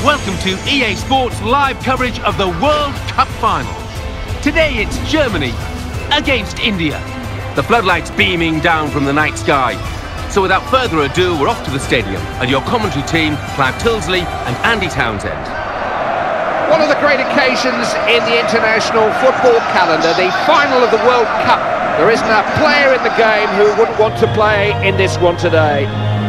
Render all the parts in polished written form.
Welcome to EA Sports live coverage of the World Cup finals. Today it's Germany against India. The floodlights beaming down from the night sky. So without further ado, we're off to the stadium and your commentary team, Clive Tilsley and Andy Townsend. One of the great occasions in the international football calendar, the final of the World Cup. There isn't a player in the game who wouldn't want to play in this one today.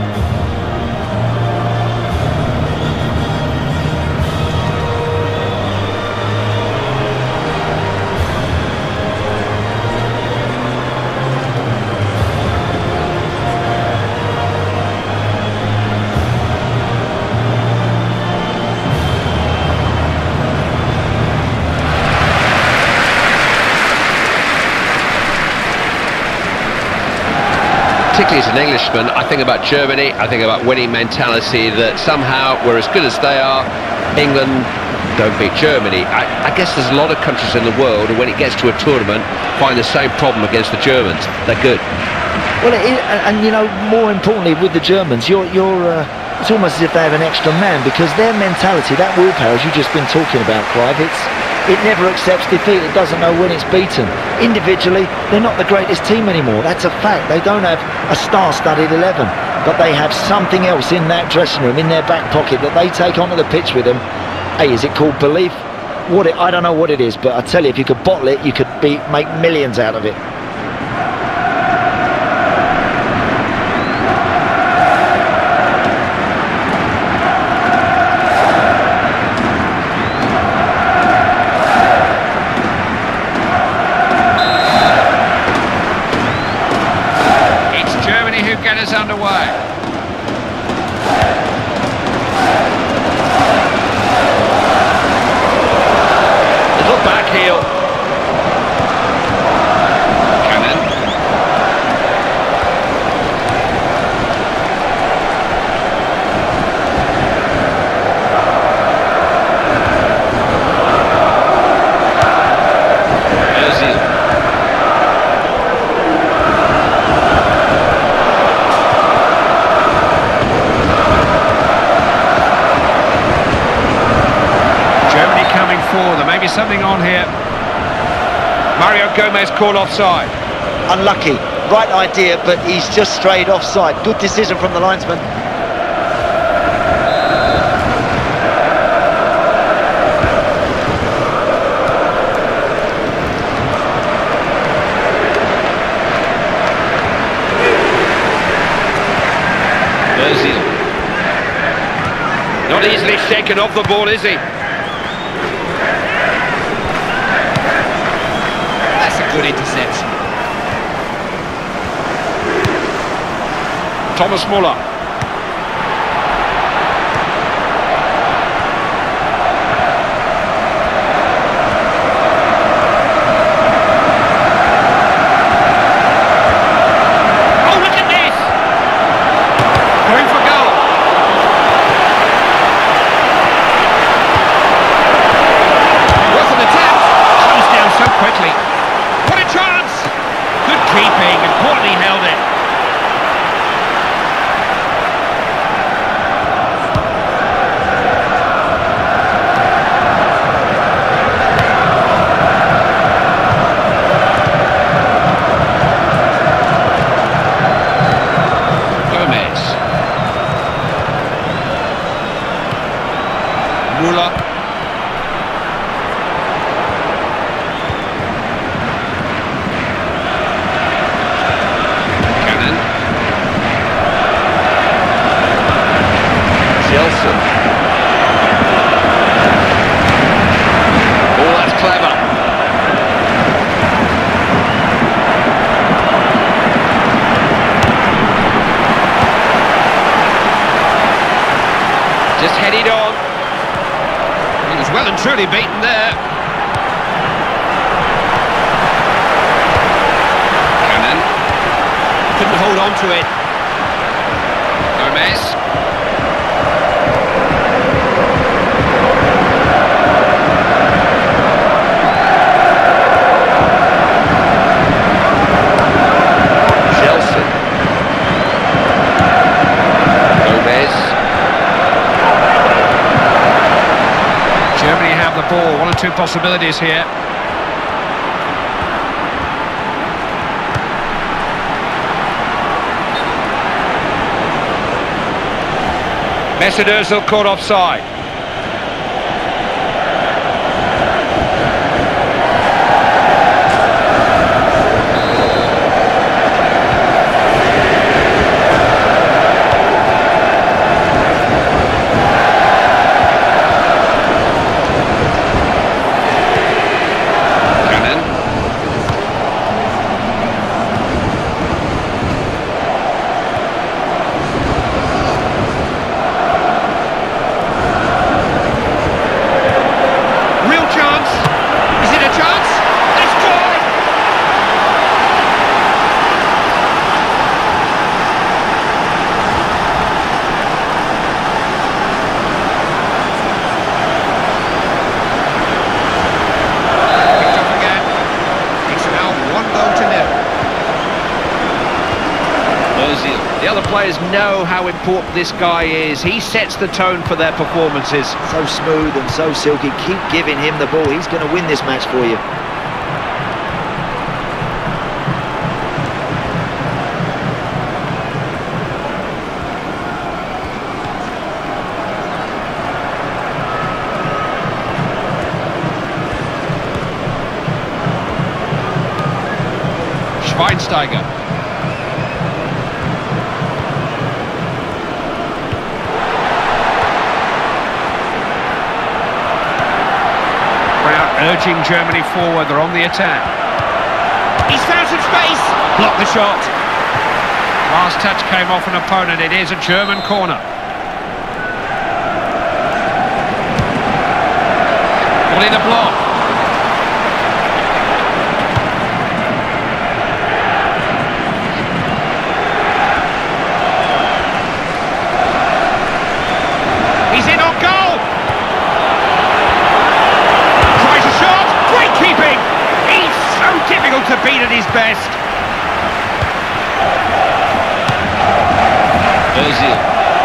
Particularly as an Englishman, I think about Germany, I think about winning mentality, that somehow we're as good as they are. England don't beat Germany. I guess there's a lot of countries in the world who, when it gets to a tournament, find the same problem against the Germans. They're good. Well, and you know, more importantly with the Germans, it's almost as if they have an extra man, because their mentality, that willpower, as you've just been talking about, Clive, it never accepts defeat. It doesn't know when it's beaten. Individually, they're not the greatest team anymore. That's a fact. They don't have a star-studded 11, but they have something else in that dressing room, in their back pocket, that they take onto the pitch with them. Hey, is it called belief? I don't know what it is, but I tell you, if you could bottle it, you could make millions out of it. Get us underway. Little back heel. Cannon. Özil. There may be something on here. Mario Gomez called offside. Unlucky. Right idea, but he's just strayed offside. Good decision from the linesman. Özil. Not easily shaken off the ball, is he? Good interception. Thomas Muller. Oh, look at this! Going for goal. Wasn't attempt. Comes down so quickly. What a chance! Good keeping, importantly held it. Gomez. Muller. Jelson. Oh, that's clever. Just headed on. He was well and truly beaten there. Cannon. Couldn't hold on to it. Gomez. the ball. One or two possibilities here. Mesut Ozil caught offside. The other players know how important this guy is. He sets the tone for their performances. So smooth and so silky. Keep giving him the ball. He's going to win this match for you. Schweinsteiger. Urging Germany forward, they're on the attack. He's found some space! Blocked the shot. Last touch came off an opponent, it is a German corner. Well, in the block. He's in on goal! Difficult to beat at his best. Ozil.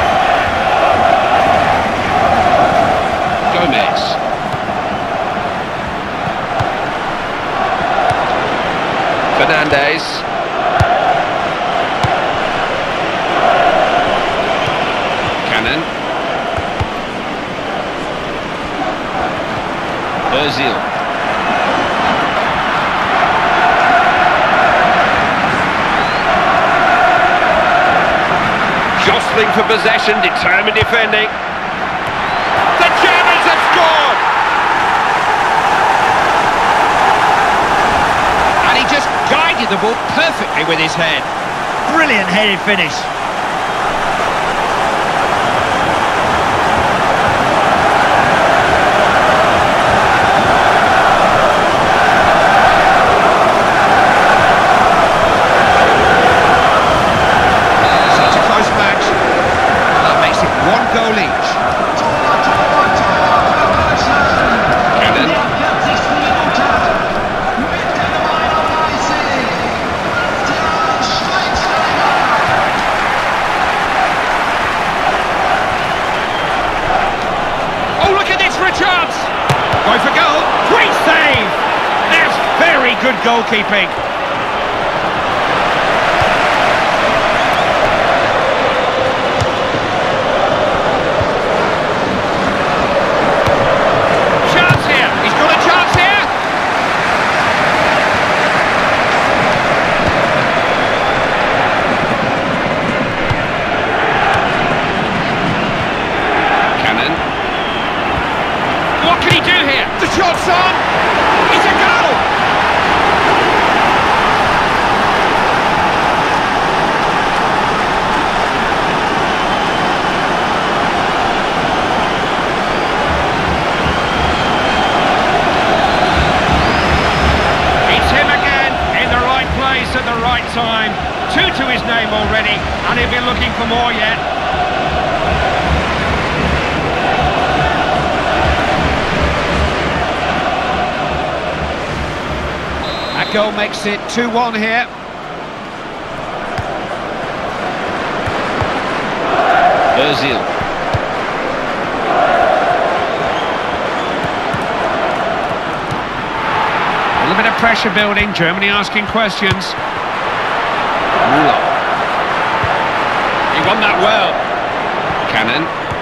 Gomez. Fernandes. Cannon. Ozil. Jostling for possession, determined defending. The Germans have scored! And he just guided the ball perfectly with his head. Brilliant headed finish. Going for goal. Great save! That's very good goalkeeping. Chance here. He's got a chance here. Cannon. What can he do here? The shot's on! It's a goal! It's him again, in the right place at the right time. 2 to his name already, and he'll be looking for more yet. That goal makes it 2-1 here. Ozil. pressure building, Germany asking questions. Müller. He won that well. Cannon.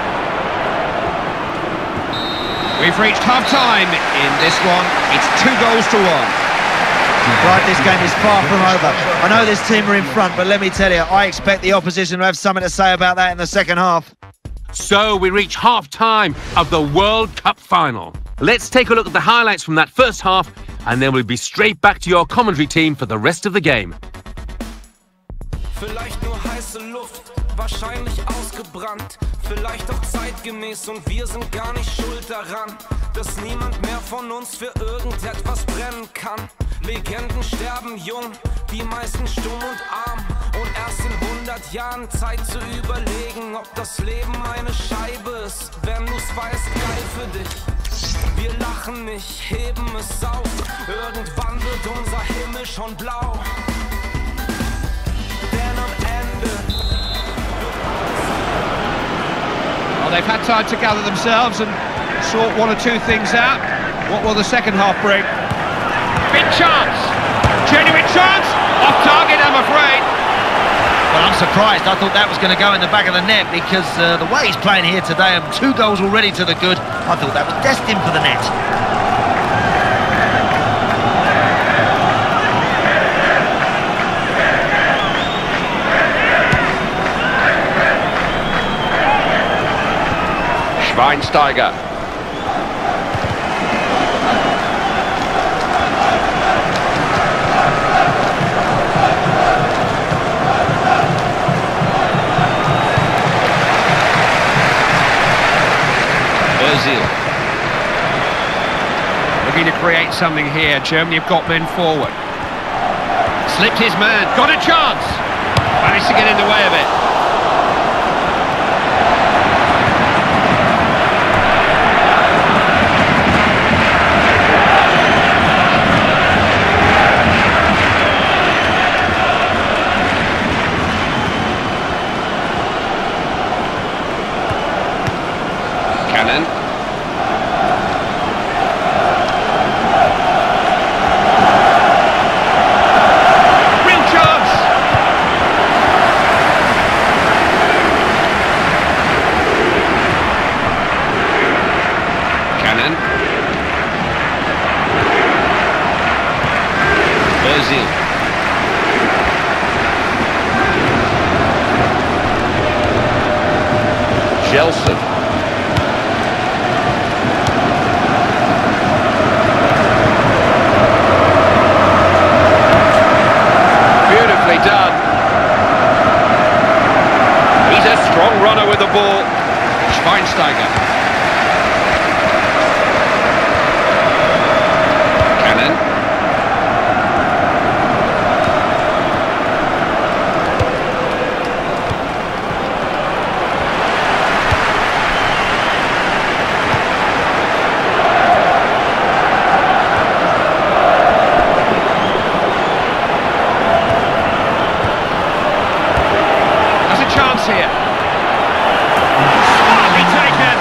We've reached half-time in this one. It's 2-1. Right, this game is far from over. I know this team are in front, but let me tell you, I expect the opposition to have something to say about that in the second half. So we reach half-time of the World Cup final. Let's take a look at the highlights from that first half, and then we'll be straight back to your commentary team for the rest of the game. Vielleicht nur heiße Luft, wahrscheinlich ausgebrannt, vielleicht auch zeitgemäß und wir sind gar nicht schuld daran, dass niemand mehr von uns für irgendetwas brennen kann. Legenden sterben jung, die meisten stumm und arm und erst in 100 Jahren Zeit zu überlegen, ob das Leben eine Scheibe ist. Wenn du's weißt, geil für dich. Wir lachen nicht, heben es auf, irgendwann wird unser Himmel schon blau. Well, they've had time to gather themselves and sort one or two things out. What will the second half bring? Big chance! Genuine chance! Off target, I'm afraid. Well, I'm surprised. I thought that was going to go in the back of the net because the way he's playing here today, and 2 goals already to the good, I thought that was destined for the net. Schweinsteiger. Özil. Looking to create something here. Germany have got men forward. Slipped his man. Got a chance. Managed to get in the way of it. Cannon. Real chance. Cannon. Özil. Gelson. Done. He's a strong runner with the ball. Schweinsteiger. Cannon. Here. Smartly taken.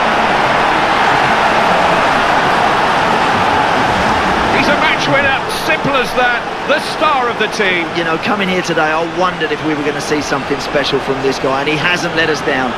He's a match winner, simple as that. The star of the team. You know, coming here today, I wondered if we were going to see something special from this guy, and he hasn't let us down.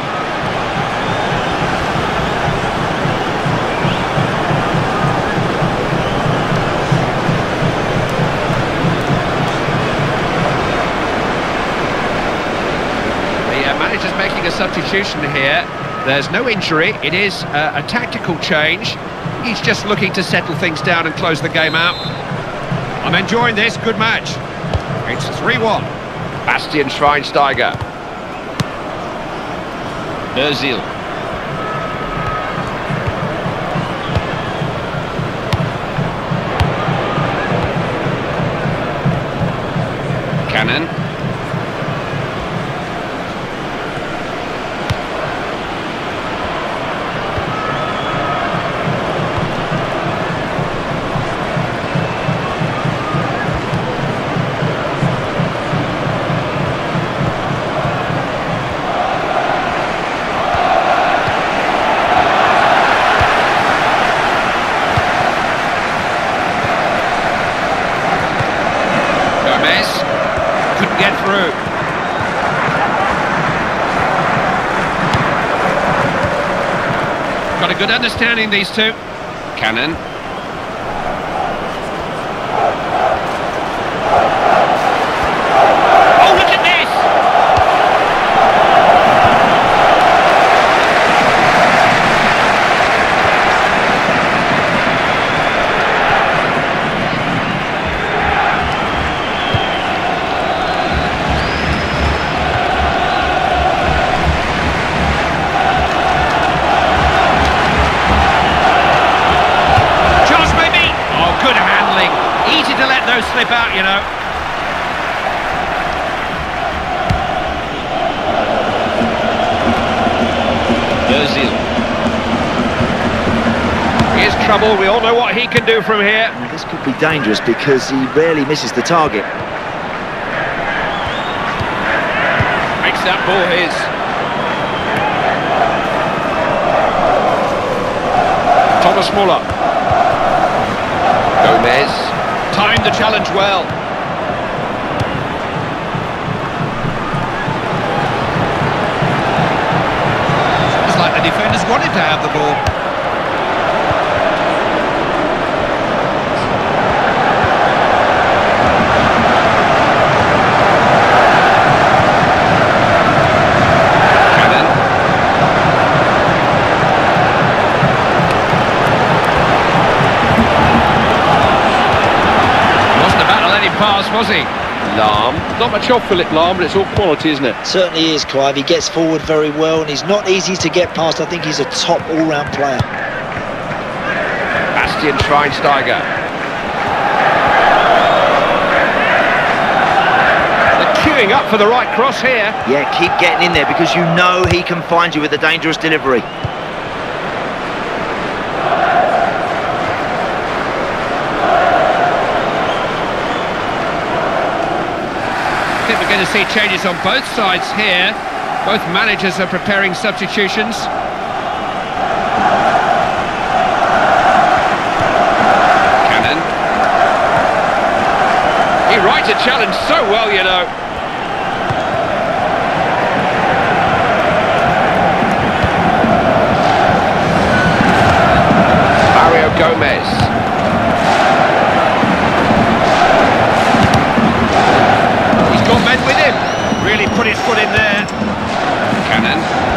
Manager's making a substitution here. There's no injury. It is a tactical change. He's just looking to settle things down and close the game out. I'm enjoying this. Good match. It's 3-1. Bastian Schweinsteiger. Özil. Cannon. Good understanding, these two. Cannon. Oh, look at this! Easy to let those slip out, you know. Ozil. Here's trouble. We all know what he can do from here. Well, this could be dangerous because he rarely misses the target. Makes that ball his. Thomas Muller. Gomez. Timed the challenge well. It's like the defenders wanted to have the ball. Pass, was he? Lahm. Not much off Philipp Lahm, but it's all quality, isn't it? Certainly is, Clive. He gets forward very well and he's not easy to get past. I think he's a top all-round player. Bastian Schweinsteiger. They're queuing up for the right cross here. Yeah, keep getting in there because you know he can find you with a dangerous delivery. I think we're going to see changes on both sides here. Both managers are preparing substitutions. Cannon. He rides a challenge so well, you know. Mario Gomez. Got men with him. Really put his foot in there. Cannon.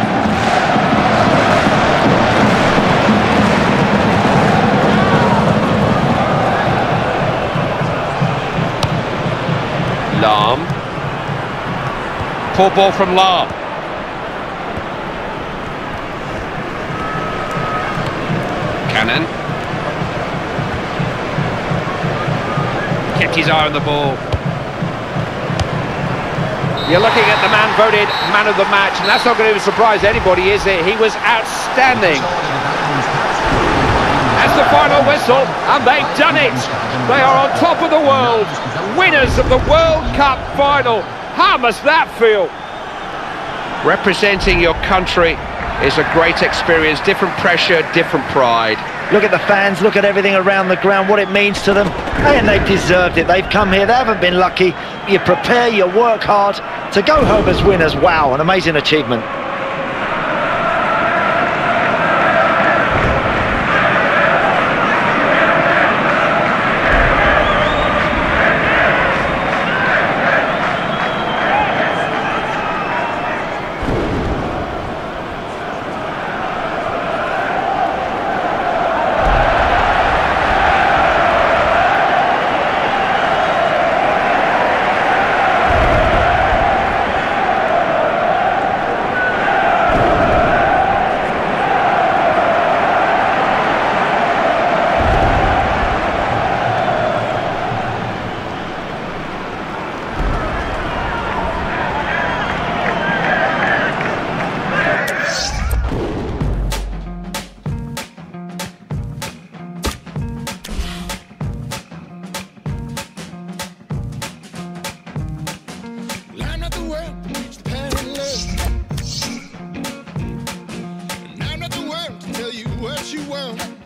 Lahm. Poor ball from Lahm. Cannon. Kept his eye on the ball. You're looking at the man voted man of the match, and that's not going to surprise anybody, is it? He was outstanding. That's the final whistle, and they've done it. They are on top of the world, winners of the World Cup final. How must that feel? Representing your country is a great experience. Different pressure, different pride. Look at the fans, look at everything around the ground, what it means to them. And they've deserved it. They've come here, they haven't been lucky. You prepare, you work hard to go home as winners. Wow, an amazing achievement. what you want.